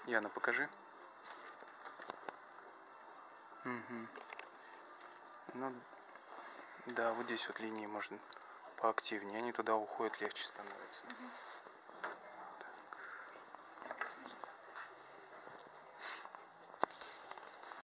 Яна, покажи. Угу. Ну, да, вот здесь вот линии можно поактивнее. Они туда уходят, легче становится.